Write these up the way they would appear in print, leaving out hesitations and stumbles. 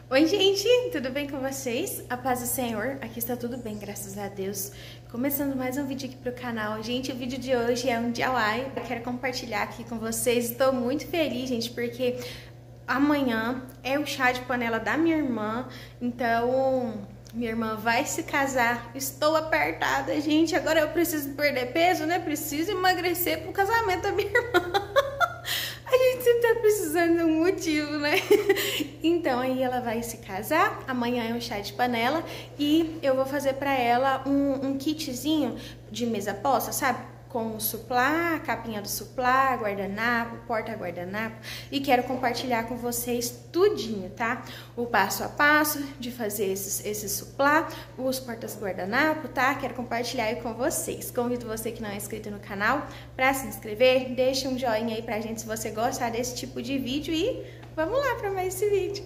Oi, gente, tudo bem com vocês? A paz do Senhor, aqui está tudo bem, graças a Deus. Começando mais um vídeo aqui pro canal. Gente, o vídeo de hoje é um DIY, eu quero compartilhar aqui com vocês. Estou muito feliz, gente, porque amanhã é o chá de panela da minha irmã, então minha irmã vai se casar. Estou apertada, gente, agora eu preciso perder peso, né? Preciso emagrecer pro casamento da minha irmã. A gente sempre tá precisando de um motivo, né? Então, aí ela vai se casar, amanhã é um chá de panela e eu vou fazer pra ela um kitzinho de mesa posta, sabe? Com o suplá, a capinha do suplá, guardanapo, porta-guardanapo, e quero compartilhar com vocês tudinho, tá? O passo a passo de fazer esse suplá, os portas-guardanapo, tá? Quero compartilhar aí com vocês. Convido você que não é inscrito no canal para se inscrever, deixa um joinha aí pra gente se você gostar desse tipo de vídeo e vamos lá para mais esse vídeo.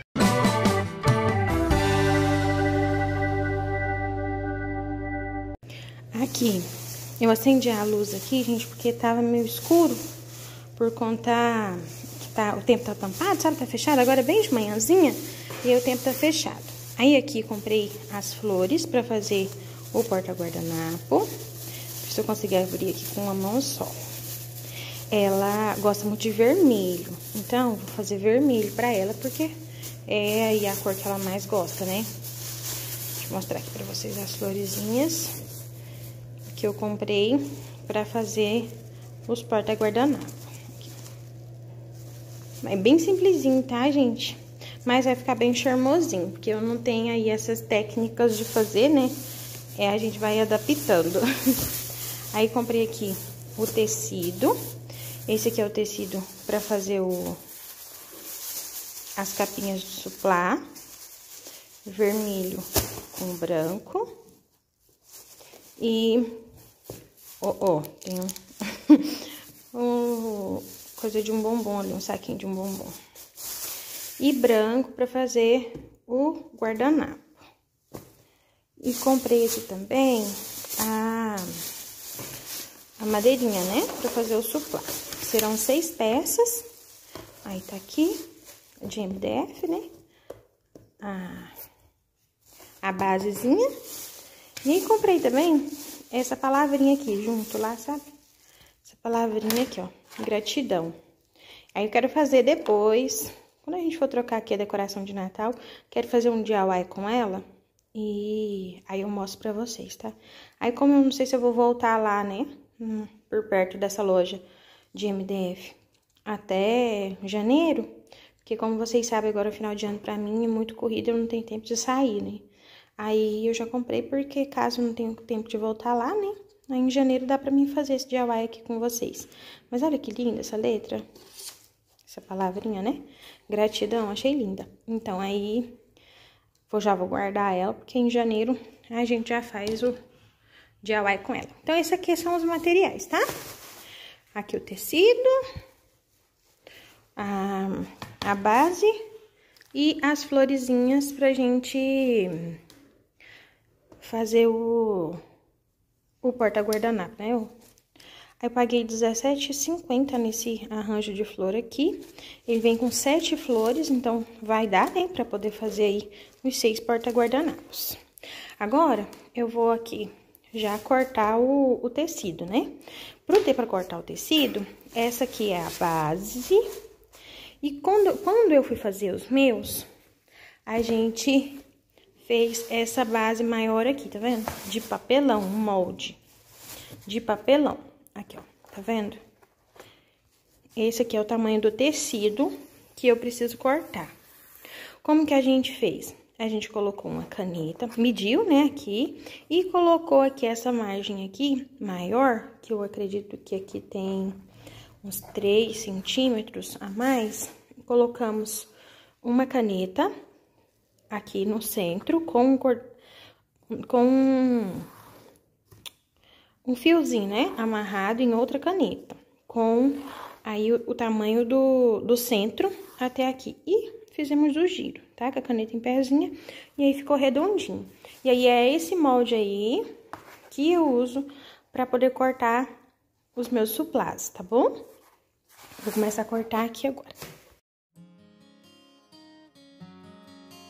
Aqui. Eu acendi a luz aqui, gente, porque tava meio escuro por conta que o tempo tá tampado, sabe? Tá fechado. Agora é bem de manhãzinha e aí o tempo tá fechado. Aí aqui comprei as flores pra fazer o porta-guardanapo. Se eu conseguir abrir aqui com uma mão só. Ela gosta muito de vermelho, então vou fazer vermelho pra ela porque é aí a cor que ela mais gosta, né? Deixa eu mostrar aqui pra vocês as florezinhas que eu comprei pra fazer os porta-guardanapo. É bem simplesinho, tá, gente? Mas vai ficar bem charmosinho, porque eu não tenho aí essas técnicas de fazer, né? A gente vai adaptando. Aí comprei aqui o tecido. Esse aqui é o tecido pra fazer as capinhas de suplá. Vermelho com branco. E tem coisa de um bombom ali, um saquinho de um bombom. E branco pra fazer o guardanapo. E comprei aqui também a madeirinha, né? Pra fazer o suplá. Serão 6 peças. Aí tá aqui, de MDF, né? A basezinha. E aí comprei também essa palavrinha aqui junto lá, sabe? Essa palavrinha aqui, ó, gratidão. Aí eu quero fazer depois, quando a gente for trocar aqui a decoração de Natal, quero fazer um DIY com ela e aí eu mostro pra vocês, tá? Aí como eu não sei se eu vou voltar lá, né, por perto dessa loja de MDF até janeiro, porque como vocês sabem, agora o final de ano pra mim é muito corrido, eu não tenho tempo de sair, né? Aí eu já comprei porque caso eu não tenha tempo de voltar lá, né? Aí em janeiro dá pra mim fazer esse DIY aqui com vocês. Mas olha que linda essa letra. Essa palavrinha, né? Gratidão, achei linda. Então aí já vou guardar ela, porque em janeiro a gente já faz o DIY com ela. Então esses aqui são os materiais, tá? Aqui o tecido, a base e as florezinhas pra gente fazer o porta-guardanapo, né? Aí eu paguei R$17,50 nesse arranjo de flor aqui. Ele vem com 7 flores, então vai dar, né? Pra poder fazer aí os 6 porta-guardanapos. Agora, eu vou aqui já cortar o tecido, né? Pra cortar o tecido, essa aqui é a base. E quando eu fui fazer os meus, a gente fez essa base maior aqui, tá vendo? De papelão, um molde de papelão. Aqui, ó, tá vendo? Esse aqui é o tamanho do tecido que eu preciso cortar. Como que a gente fez? A gente colocou uma caneta, mediu, né, aqui, e colocou aqui essa margem aqui, maior, que eu acredito que aqui tem uns 3 centímetros a mais. Colocamos uma caneta aqui no centro, com um fiozinho, né, amarrado em outra caneta, com aí o tamanho do centro até aqui. E fizemos o giro, tá, com a caneta em pezinha, e aí ficou redondinho. E aí é esse molde aí que eu uso pra poder cortar os meus suplás, tá bom? Vou começar a cortar aqui agora.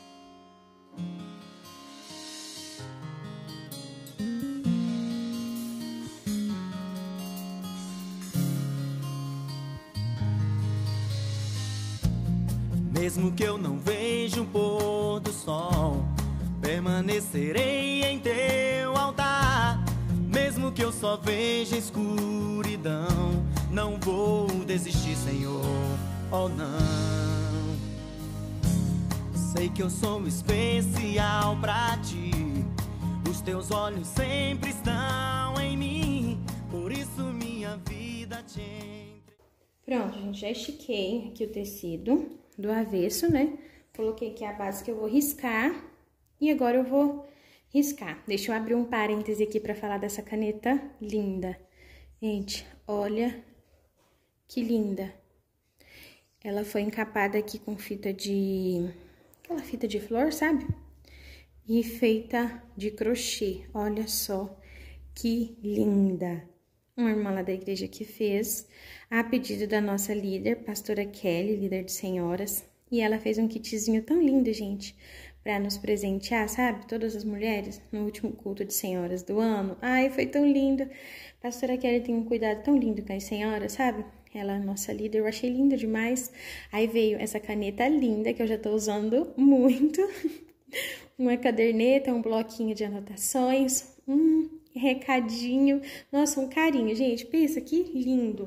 Mesmo que eu não veja o pôr do sol, permanecerei em teu altar. Mesmo que eu só veja escuridão, não vou desistir, Senhor, oh não. Sei que eu sou especial pra ti, os teus olhos sempre estão em mim, por isso minha vida te entrego. Pronto, gente, já estiquei aqui o tecido do avesso, né? Coloquei aqui a base que eu vou riscar e agora eu vou riscar. Deixa eu abrir um parêntese aqui pra falar dessa caneta linda. Gente, olha que linda. Ela foi encapada aqui com fita de... aquela fita de flor, sabe? E feita de crochê. Olha só que linda. Uma irmã lá da igreja que fez, a pedido da nossa líder, pastora Kelly, líder de senhoras. E ela fez um kitzinho tão lindo, gente, pra nos presentear, sabe? Todas as mulheres, no último culto de senhoras do ano. Ai, foi tão lindo. Pastora Kelly tem um cuidado tão lindo com as senhoras, sabe? Ela é nossa líder, eu achei linda demais. Aí veio essa caneta linda, que eu já tô usando muito. Uma caderneta, um bloquinho de anotações, recadinho. Nossa, um carinho, gente. Pensa que lindo.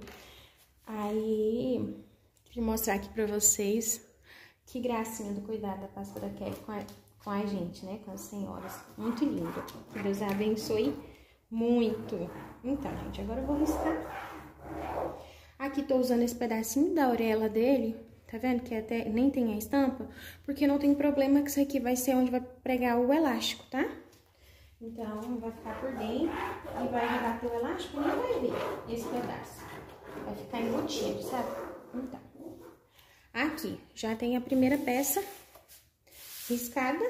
Aí, queria mostrar aqui pra vocês que gracinha do cuidado da pastora Kelly com a gente, né? Com as senhoras. Muito lindo. Que Deus a abençoe muito. Então, gente, agora eu vou riscar. Aqui tô usando esse pedacinho da orelha dele. Tá vendo que até nem tem a estampa? Porque não tem problema que isso aqui vai ser onde vai pregar o elástico, tá? Então, vai ficar por dentro e vai rebater o elástico, nem vai ver esse pedaço. Vai ficar embutido, sabe? Então, aqui já tem a primeira peça riscada.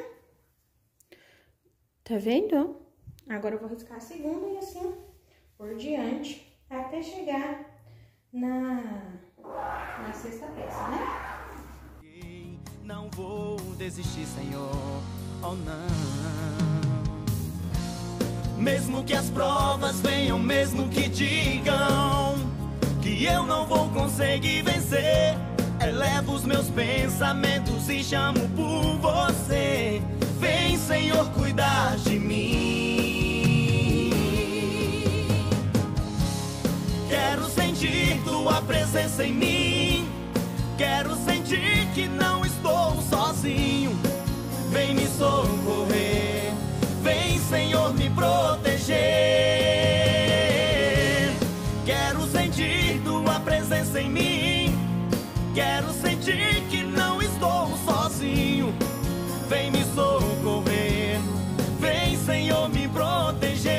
Tá vendo? Agora eu vou riscar a segunda e assim por diante até chegar na sexta peça, né? Não vou desistir, Senhor, oh não. Mesmo que as provas venham, mesmo que digam que eu não vou conseguir vencer, elevo os meus pensamentos e chamo por você. Vem, Senhor, cuidar de mim. Quero sentir tua presença em mim. Quero sentir que não estou sozinho. Vem me socorrer. Vem, Senhor, me proteger. Quero sentir tua presença em mim. Quero sentir que não estou sozinho. Vem me socorrer. Vem, Senhor, me proteger.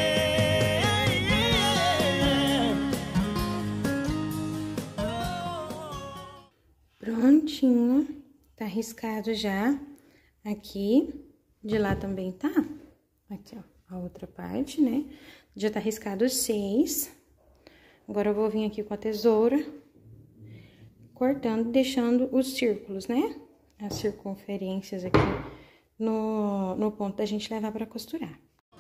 Prontinho. Tá riscado já. Aqui. De lá também tá. Aqui, ó. A outra parte, né? Já tá riscado 6. Agora eu vou vir aqui com a tesoura. Cortando, deixando os círculos, né? As circunferências aqui no ponto da gente levar pra costurar.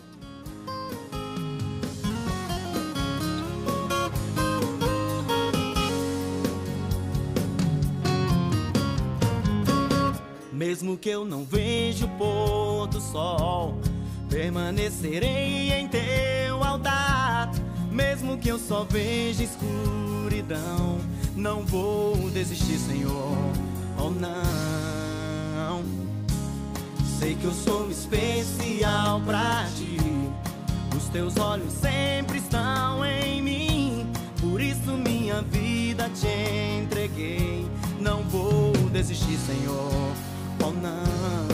Mesmo que eu não veja o pôr do sol, permanecerei em teu altar. Mesmo que eu só veja escuridão, não vou desistir, Senhor, oh não. Sei que eu sou especial pra ti, os teus olhos sempre estão em mim, por isso minha vida te entreguei. Não vou desistir, Senhor, oh não.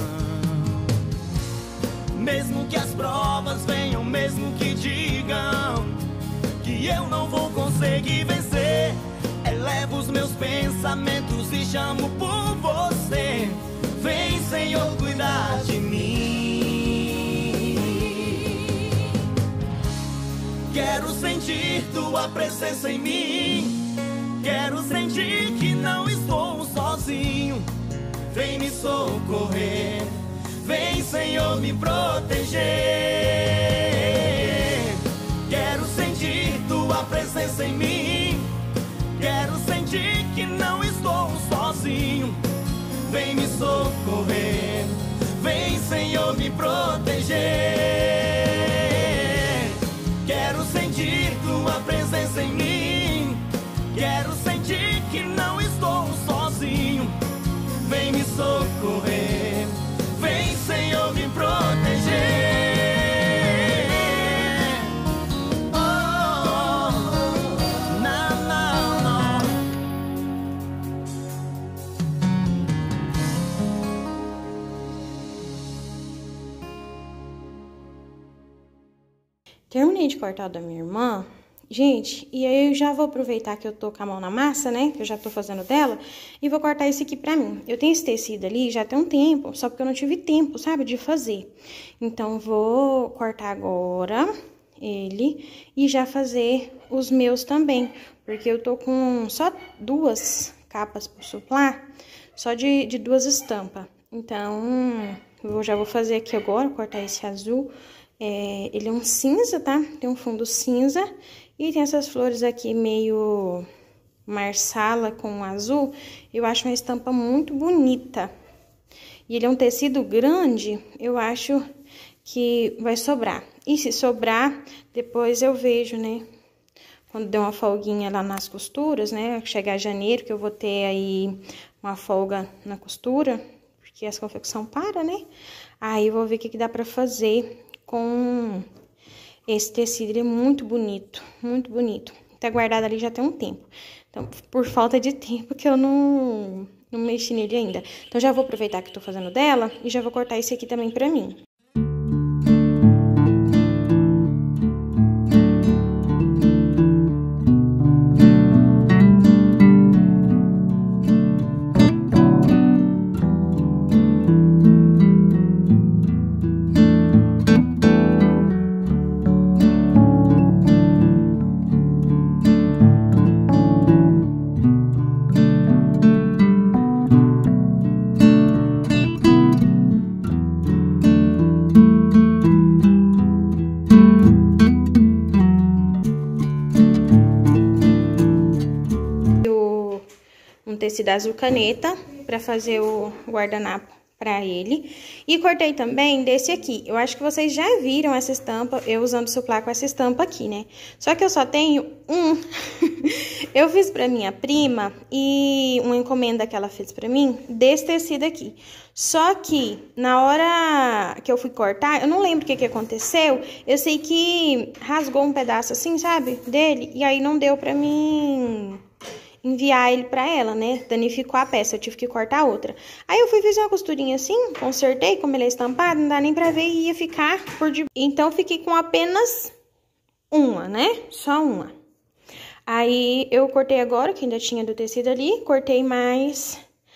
Mesmo que as provas venham, mesmo que digam que eu não vou conseguir vencer, elevo os meus pensamentos e chamo por você. Vem, Senhor, cuidar de mim. Quero sentir tua presença em mim. Quero sentir que não estou sozinho. Vem me socorrer. Vem, Senhor, me proteger. Quero sentir tua presença em mim. Quero sentir que não estou sozinho. socorrer, vem, Senhor, me proteger. Quero sentir tua presença em mim, quero sentir que não estou sozinho. Vem me socorrer, vem, Senhor, me proteger. Terminei de cortar o da minha irmã, gente, e aí eu já vou aproveitar que eu tô com a mão na massa, né, que eu já tô fazendo dela, e vou cortar esse aqui pra mim. Eu tenho esse tecido ali já tem um tempo, só porque eu não tive tempo, sabe, de fazer. Então, vou cortar agora ele e já fazer os meus também, porque eu tô com só 2 capas por suplar, só de 2 estampas. Então, eu já vou fazer aqui agora, cortar esse azul. Ele é um cinza, tá? Tem um fundo cinza e tem essas flores aqui meio marsala com azul. Eu acho uma estampa muito bonita. E ele é um tecido grande, eu acho que vai sobrar. E se sobrar, depois eu vejo, né? Quando der uma folguinha lá nas costuras, né? Chegar janeiro, que eu vou ter aí uma folga na costura, porque as confecção para, né? Aí eu vou ver o que dá pra fazer com esse tecido. Ele é muito bonito, muito bonito. Tá guardado ali já tem um tempo. Então, por falta de tempo que eu não mexi nele ainda. Então, já vou aproveitar que eu tô fazendo dela e já vou cortar esse aqui também pra mim. Tecido azul caneta para fazer o guardanapo para ele. E cortei também desse aqui. Eu acho que vocês já viram essa estampa, eu usando suplar com essa estampa aqui, né? Só que eu só tenho um. Eu fiz para minha prima e uma encomenda que ela fez para mim desse tecido aqui. Só que na hora que eu fui cortar, eu não lembro o que aconteceu. Eu sei que rasgou um pedaço assim, sabe? Dele. E aí não deu para mim enviar ele pra ela, né? Danificou a peça, eu tive que cortar outra. Aí eu fui fazer uma costurinha assim, consertei, como ele é estampado, não dá nem pra ver e ia ficar por de... Então, fiquei com apenas uma, né? Só uma. Aí, eu cortei agora, que ainda tinha do tecido ali, cortei mais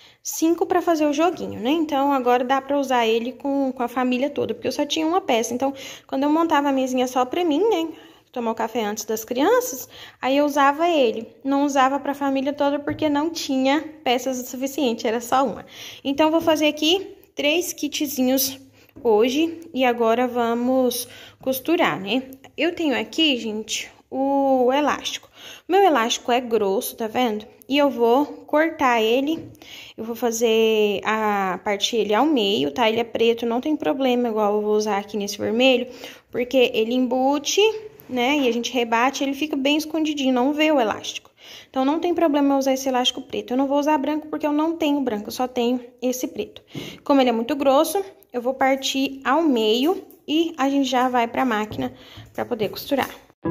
5 pra fazer o joguinho, né? Então, agora dá pra usar ele com a família toda, porque eu só tinha uma peça. Então, quando eu montava a mesinha só pra mim, né? Tomar o café antes das crianças, aí eu usava ele. Não usava pra família toda porque não tinha peças o suficiente, era só uma. Então, vou fazer aqui 3 kitzinhos hoje e agora vamos costurar, né? Eu tenho aqui, gente, o elástico. Meu elástico é grosso, tá vendo? E eu vou cortar ele, eu vou fazer partir ele ao meio, tá? Ele é preto, não tem problema, igual eu vou usar aqui nesse vermelho, porque ele embute, né? E a gente rebate, ele fica bem escondidinho, não vê o elástico. Então, não tem problema eu usar esse elástico preto. Eu não vou usar branco porque eu não tenho branco, eu só tenho esse preto. Como ele é muito grosso, eu vou partir ao meio e a gente já vai pra máquina pra poder costurar.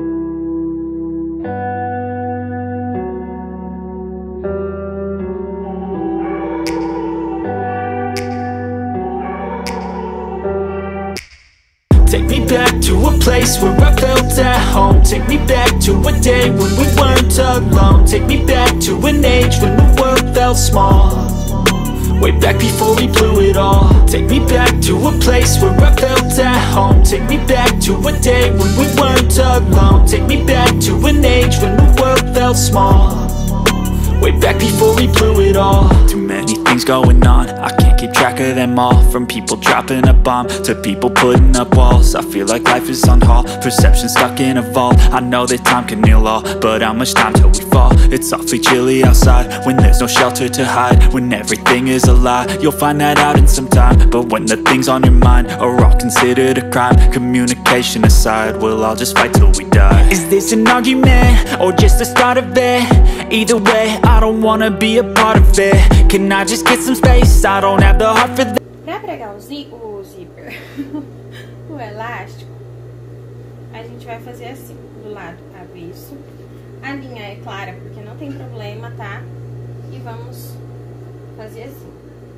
Take me back to a place where I felt at home. Take me back to a day when we weren't alone. Take me back to an age when the world felt small. Way back before we blew it all. Take me back to a place where I felt at home. Take me back to a day when we weren't alone. Take me back to an age when the world felt small. Way back before we blew it all. Too many things things going on, I can't keep track of them all. From people dropping a bomb to people putting up walls, I feel like life is on hold, perception stuck in a vault. I know that time can heal all, but how much time till we fall? It's awfully chilly outside when there's no shelter to hide. When everything is a lie, you'll find that out in some time. But when the things on your mind are all considered a crime, communication aside, we'll all just fight till we die. Is this an argument or just the start of it? Either way, I don't wanna be a part of it. Can I just get some space? I don't have the heart for that. Pra pregar o zíper, o elástico, a gente vai fazer assim, do lado avesso. A linha é clara porque não tem problema, tá? E vamos fazer assim.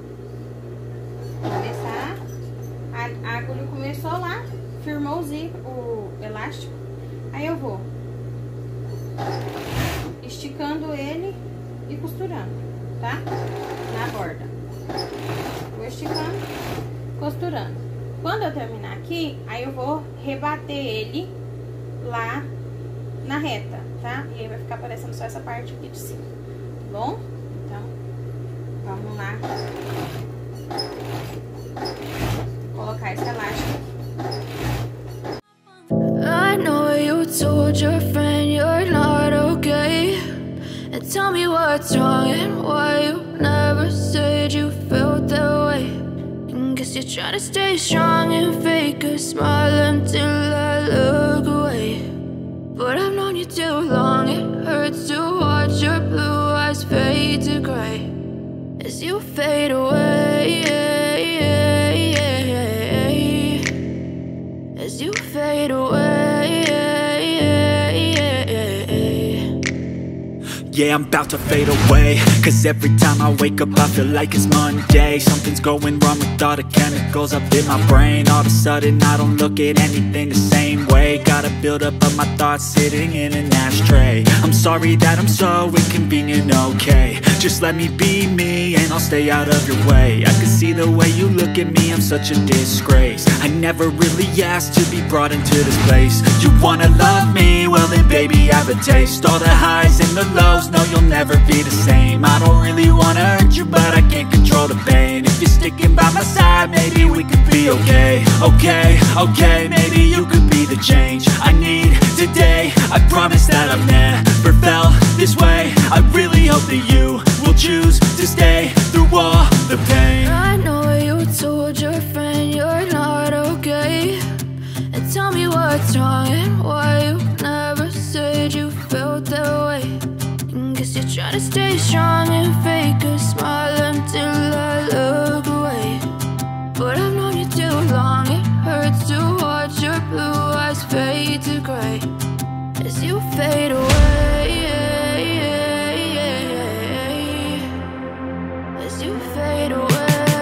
Começar, a agulha começou lá, firmou o elástico, aí eu vou esticando ele e costurando, tá? Na borda. Vou esticando, costurando. Quando eu terminar aqui, aí eu vou rebater ele lá na reta, tá? E aí vai ficar aparecendo só essa parte aqui de cima, tá bom? Então, vamos lá. Vou colocar esse elástico. I know you told your friend you're not okay, and tell me what's wrong and why you never said you felt that way. And guess you're trying to stay strong and fake a smile until I look away. But I've known you too long, it hurts to watch your blue eyes fade to gray as you fade away, as you fade away. Yeah, I'm about to fade away, cause every time I wake up I feel like it's Monday. Something's going wrong with all the chemicals up in my brain. All of a sudden I don't look at anything the same way. Gotta build up of my thoughts sitting in an ashtray. I'm sorry that I'm so inconvenient, okay? Just let me be me and I'll stay out of your way. I can see the way you look at me, I'm such a disgrace. I never really asked to be brought into this place. You wanna love me? Well then baby I have a taste. All the highs and the lows, no you'll never be the same. I don't really wanna hurt you but I can't control the pain. If you're sticking by my side, maybe we could be okay. Okay, maybe you could be the change I need today. I promise that I've never felt this way. I really hope that you will choose to stay through all the pain. I know you told your friend you're not okay, and tell me what's wrong and why you never said you felt that way. And guess you're trying to stay strong and fake a smile until I look away. But I've known you too long, it hurts to watch your blue eyes fade to gray as you fade away, as you fade away.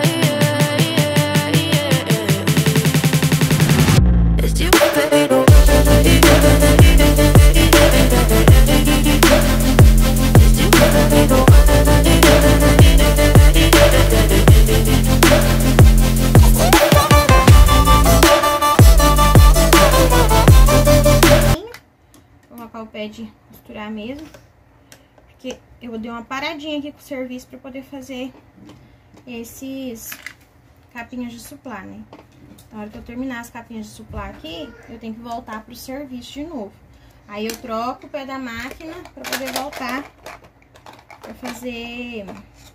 O pé de costurar mesmo, porque eu dei uma paradinha aqui com o serviço para poder fazer esses capinhas de suplá, né? Na hora que eu terminar as capinhas de suplá aqui, eu tenho que voltar pro serviço de novo. Aí eu troco o pé da máquina para poder voltar para fazer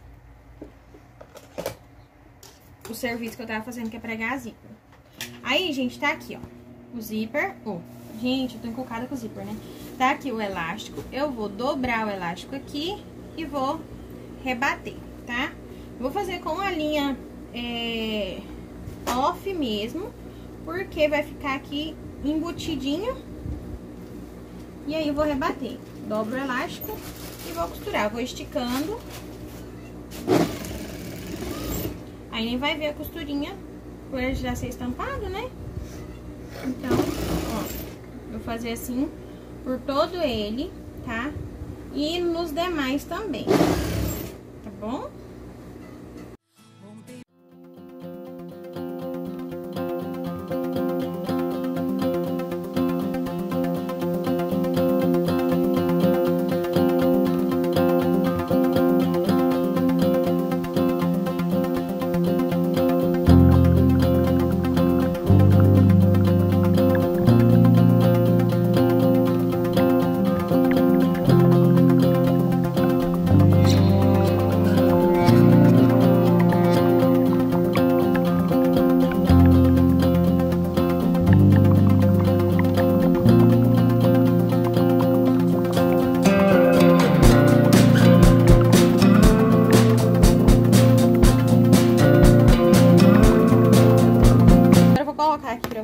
o serviço que eu tava fazendo, que é pregar a zíper. Aí, gente, tá aqui, ó, o zíper. Gente, eu tô encucada com o zíper, né? Tá aqui o elástico. Eu vou dobrar o elástico aqui e vou rebater, tá? Vou fazer com a linha off mesmo, porque vai ficar aqui embutidinho. E aí eu vou rebater. Dobro o elástico e vou costurar. Vou esticando. Aí nem vai ver a costurinha por já ser estampado, né? Então, ó, vou fazer assim por todo ele, tá? E nos demais também, tá bom?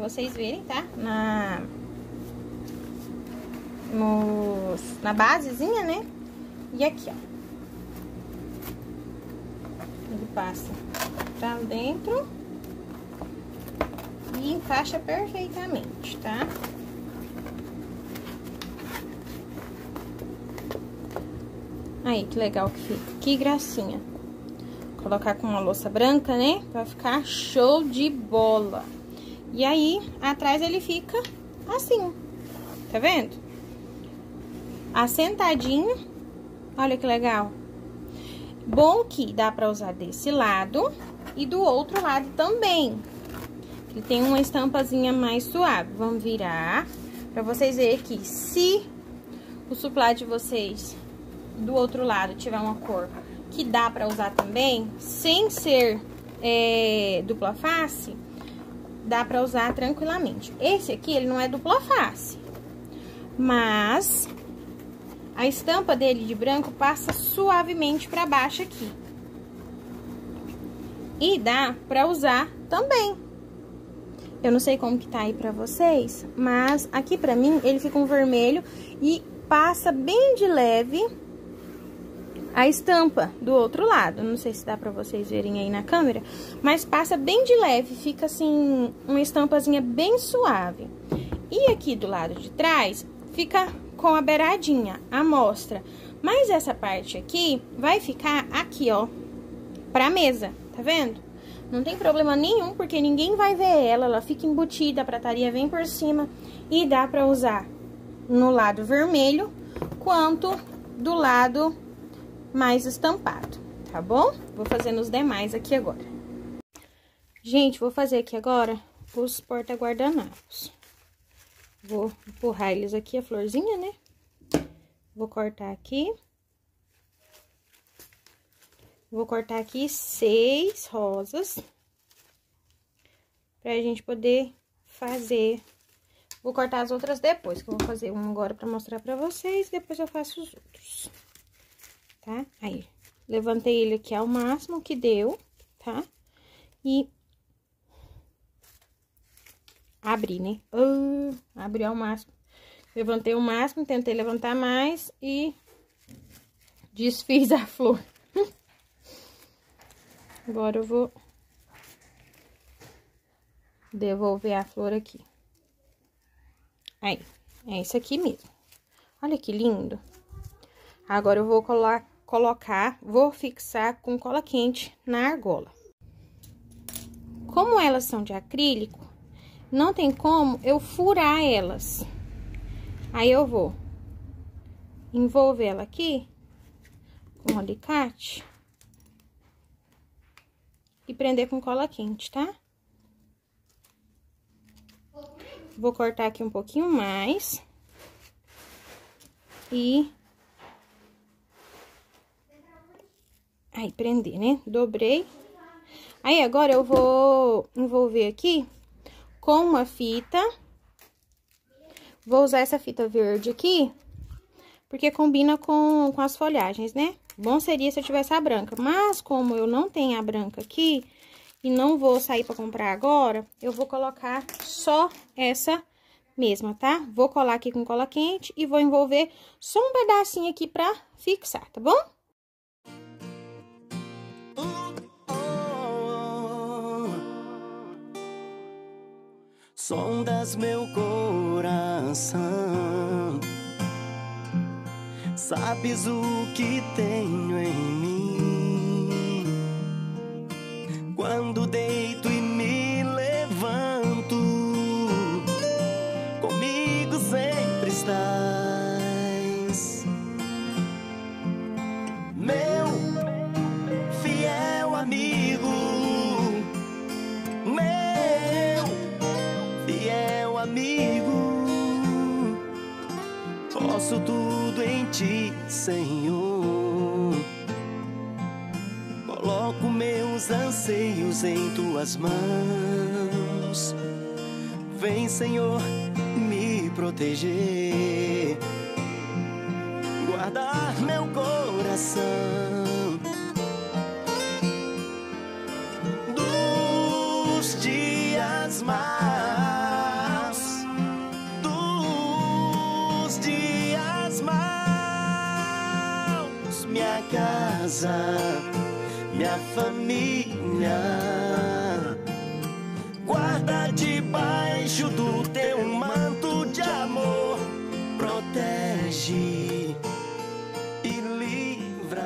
vocês verem, tá? Na basezinha, né? E aqui, ó. Ele passa pra dentro e encaixa perfeitamente, tá? Aí, que legal que fica. Que gracinha. Vou colocar com uma louça branca, né? Vai ficar show de bola. E aí, atrás ele fica assim. Tá vendo? Assentadinho. Olha que legal. Bom que dá pra usar desse lado e do outro lado também. Ele tem uma estampazinha mais suave. Vamos virar pra vocês verem que se o suplá de vocês do outro lado tiver uma cor que dá pra usar também, sem ser dupla face, dá pra usar tranquilamente. Esse aqui, ele não é dupla face, mas a estampa dele de branco passa suavemente pra baixo aqui. E dá pra usar também. Eu não sei como que tá aí pra vocês, mas aqui pra mim ele fica um vermelho e passa bem de leve a estampa do outro lado. Não sei se dá pra vocês verem aí na câmera, mas passa bem de leve, fica assim, uma estampazinha bem suave. E aqui do lado de trás, fica com a beiradinha, a mostra. Mas essa parte aqui, vai ficar aqui, ó, pra mesa, tá vendo? Não tem problema nenhum, porque ninguém vai ver ela fica embutida, a prataria vem por cima. E dá pra usar no lado vermelho, quanto do lado mais estampado, tá bom? Vou fazendo os demais aqui agora. Gente, vou fazer aqui agora os porta-guardanapos. Vou empurrar eles aqui, a florzinha, né? Vou cortar aqui. Vou cortar aqui 6 rosas. Pra gente poder fazer. Vou cortar as outras depois, que eu vou fazer um agora pra mostrar pra vocês. Depois eu faço os outros. Tá? Aí, levantei ele aqui ao máximo que deu, tá? E abri, né? Abri ao máximo. Levantei o máximo, tentei levantar mais e desfiz a flor. Agora eu vou devolver a flor aqui. Aí, é isso aqui mesmo. Olha que lindo. Agora eu vou vou fixar com cola quente na argola. Como elas são de acrílico, não tem como eu furar elas. Aí eu vou envolver ela aqui com um alicate e prender com cola quente, tá? Vou cortar aqui um pouquinho mais e aí prender, né? Dobrei. Aí agora eu vou envolver aqui com uma fita. Vou usar essa fita verde aqui, porque combina com as folhagens, né? Bom seria se eu tivesse a branca, mas como eu não tenho a branca aqui e não vou sair pra comprar agora, eu vou colocar só essa mesma, tá? Vou colar aqui com cola quente e vou envolver só um pedacinho aqui pra fixar, tá bom? Sondas meu coração, sabes o que tenho em mim. Quando deito e me levanto, comigo sempre estás. Meu fiel amigo, amigo, posso tudo em ti, Senhor. Coloco meus anseios em tuas mãos. Vem, Senhor, me proteger, guardar meu coração dos dias mais minha família. Guarda debaixo do teu manto de amor, protege e livra.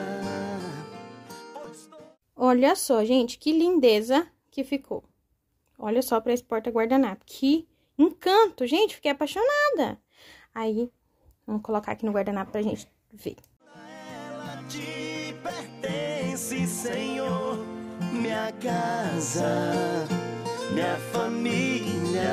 Olha só, gente, que lindeza que ficou. Olha só para esse porta-guardanapo. Que encanto, gente, fiquei apaixonada. Aí, vamos colocar aqui no guardanapo pra gente ver. Ela te pertence, Senhor, minha casa, minha família.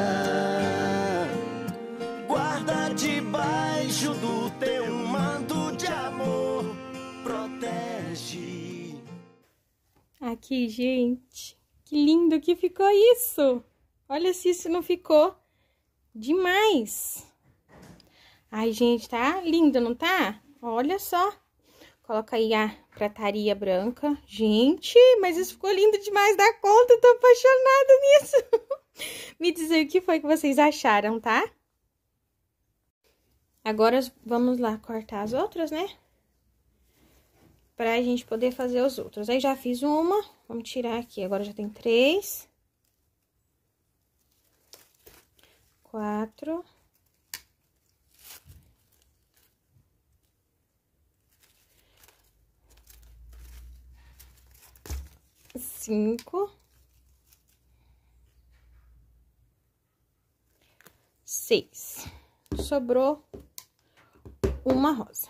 Guarda debaixo do teu manto de amor, protege. Aqui, gente, que lindo que ficou isso. Olha se isso não ficou demais. Ai, gente, tá lindo, não tá? Olha só. Coloca aí a prataria branca. Gente, mas isso ficou lindo demais da conta. Eu tô apaixonada nisso. Me dizer o que foi que vocês acharam, tá? Agora, vamos lá cortar as outras, né? Pra gente poder fazer os outros. Aí, já fiz uma. Vamos tirar aqui. Agora, já tem 3. 4. 5. 6. Sobrou uma rosa.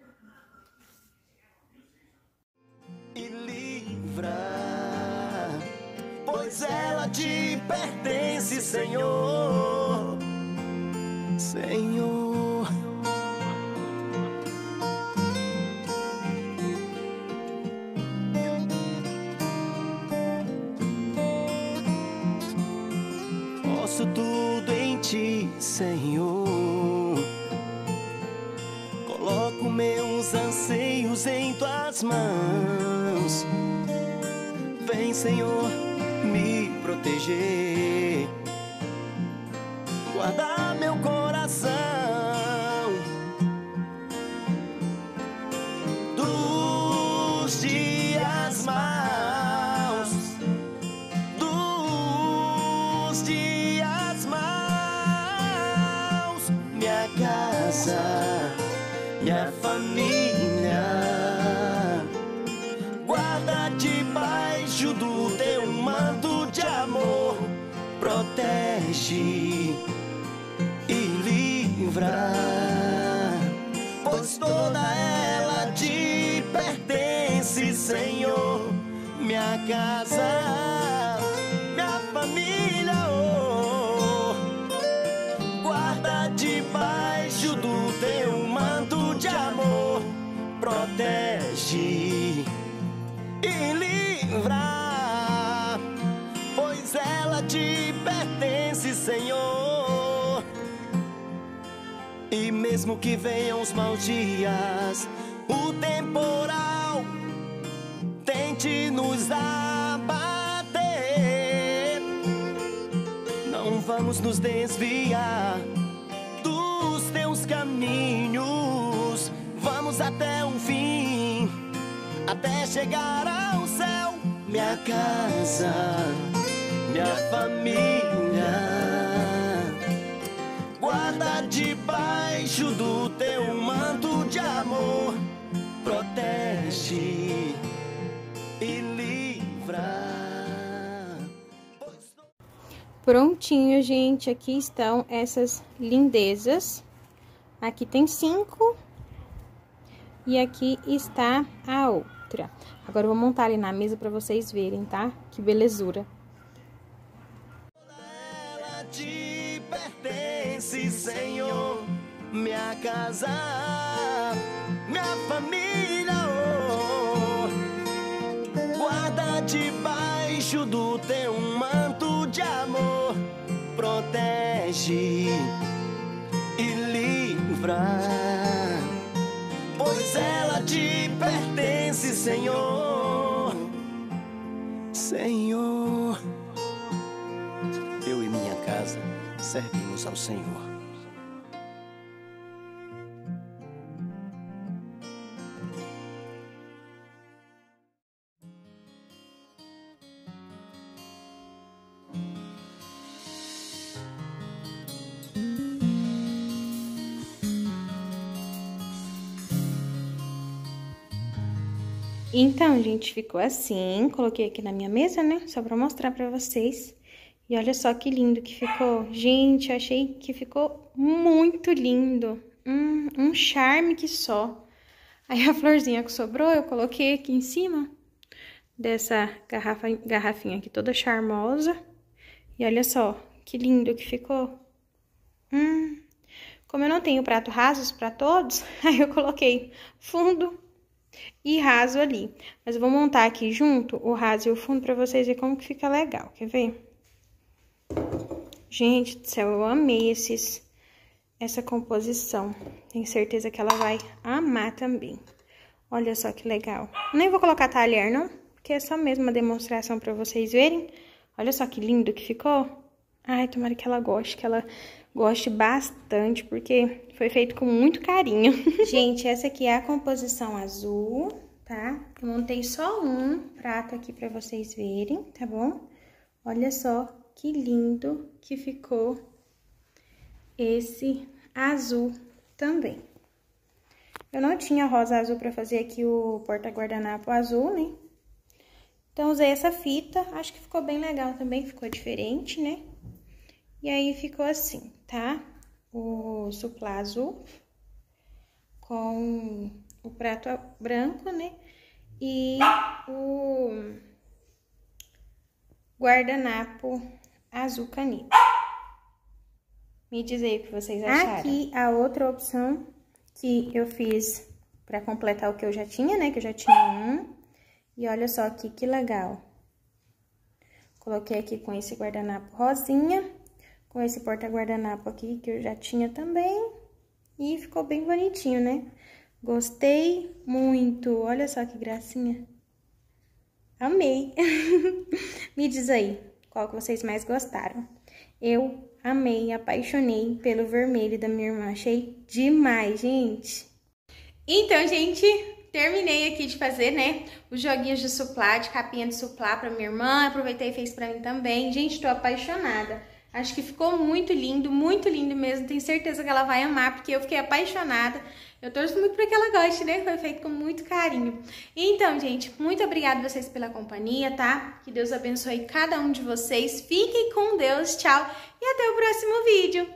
E livra, pois ela te pertence, Senhor, Senhor. Posso tudo em ti, Senhor. Coloco meus anseios em tuas mãos. Vem, Senhor, me proteger. Guarda meu coração dos dias maus, dos dias maus. Minha casa, minha família, guarda debaixo do teu manto de amor, protege e livra, pois toda ela te pertence, Senhor. Minha casa, minha família, oh, guarda debaixo do teu manto de amor, protege e livra, pois ela te pertence, Senhor. E mesmo que venham os maus dias, o temporal tente nos abater, não vamos nos desviar dos teus caminhos. Vamos até o fim, até chegar ao céu. Minha casa, minha família, guarda debaixo do teu manto de amor, protege e livra. Prontinho, gente. Aqui estão essas lindezas. Aqui tem 5. E aqui está a outra. Agora eu vou montar ali na mesa pra vocês verem, tá? Que belezura. Ela te pertence, Senhor. Minha casa, minha família, oh, guarda debaixo do teu manto de amor, protege e livra, pois ela te pertence, Senhor, Senhor. Eu e minha casa servimos ao Senhor. Então, gente, ficou assim. Coloquei aqui na minha mesa, né? Só pra mostrar pra vocês. E olha só que lindo que ficou. Gente, eu achei que ficou muito lindo. Um charme que só. Aí a florzinha que sobrou, eu coloquei aqui em cima dessa garrafinha aqui toda charmosa. E olha só que lindo que ficou. Como eu não tenho prato rasos pra todos, aí eu coloquei fundo e raso ali. Mas eu vou montar aqui junto o raso e o fundo pra vocês verem como que fica legal. Quer ver? Gente do céu, eu amei essa composição. Tenho certeza que ela vai amar também. Olha só que legal. Nem vou colocar talher, não, porque é só mesmo uma demonstração pra vocês verem. Olha só que lindo que ficou. Ai, tomara que ela goste bastante, porque foi feito com muito carinho. Gente, essa aqui é a composição azul, tá? Eu montei só um prato aqui pra vocês verem, tá bom? Olha só que lindo que ficou esse azul também. Eu não tinha rosa azul pra fazer aqui o porta-guardanapo azul, né? Então, usei essa fita, acho que ficou bem legal também, ficou diferente, né? E aí, ficou assim, tá? O suplá azul com o prato branco, né? E o guardanapo azul caneta. Me diz aí o que vocês acharam. Aqui, a outra opção que eu fiz pra completar o que eu já tinha, né? Que eu já tinha um. E olha só aqui, que legal. Coloquei aqui com esse guardanapo rosinha, com esse porta-guardanapo aqui, que eu já tinha também. E ficou bem bonitinho, né? Gostei muito. Olha só que gracinha. Amei. Me diz aí, qual que vocês mais gostaram. Eu amei, apaixonei pelo vermelho da minha irmã. Achei demais, gente. Então, gente, terminei aqui de fazer, né, os joguinhos de suplá, de capinha de suplá pra minha irmã. Aproveitei e fez pra mim também. Gente, tô apaixonada. Acho que ficou muito lindo mesmo. Tenho certeza que ela vai amar, porque eu fiquei apaixonada. Eu torço muito pra que ela goste, né? Foi feito com muito carinho. Então, gente, muito obrigada a vocês pela companhia, tá? Que Deus abençoe cada um de vocês. Fiquem com Deus, tchau. E até o próximo vídeo.